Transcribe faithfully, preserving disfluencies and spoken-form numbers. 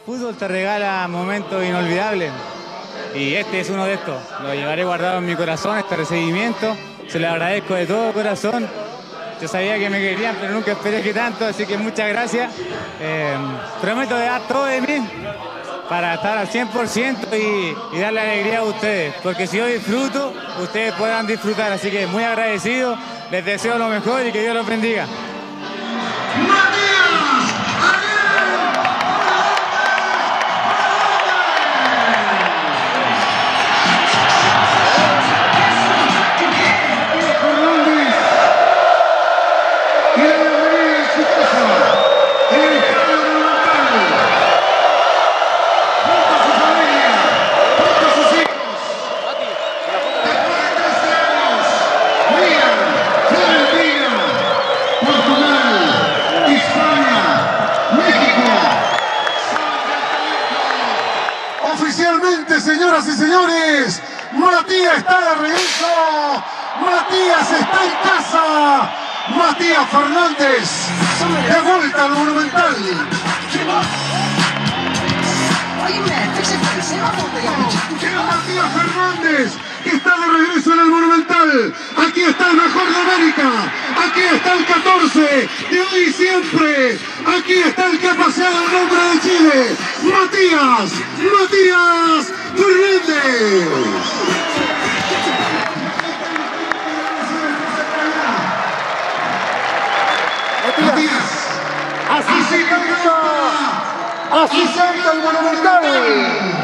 fútbol te regala momentos inolvidables y este es uno de estos. Lo llevaré guardado en mi corazón, este recibimiento. Se lo agradezco de todo corazón. Yo sabía que me querían, pero nunca esperé que tanto, así que muchas gracias. Eh, prometo de dar todo de mí para estar al cien por ciento y, y darle alegría a ustedes, porque si yo disfruto, ustedes puedan disfrutar, así que muy agradecido, les deseo lo mejor y que Dios los bendiga. Oficialmente, señoras y señores, Matías está de regreso. Matías está en casa. Matías Fernández de vuelta al Monumental. Matías Fernández está de regreso en el Monumental. Aquí está el mejor de América. Aquí está el catorce de hoy y siempre. Aquí está el que ha paseado el nombre de Chile. Matías, Matías Fernández. Matías, así, así canta, así canta el Monumental.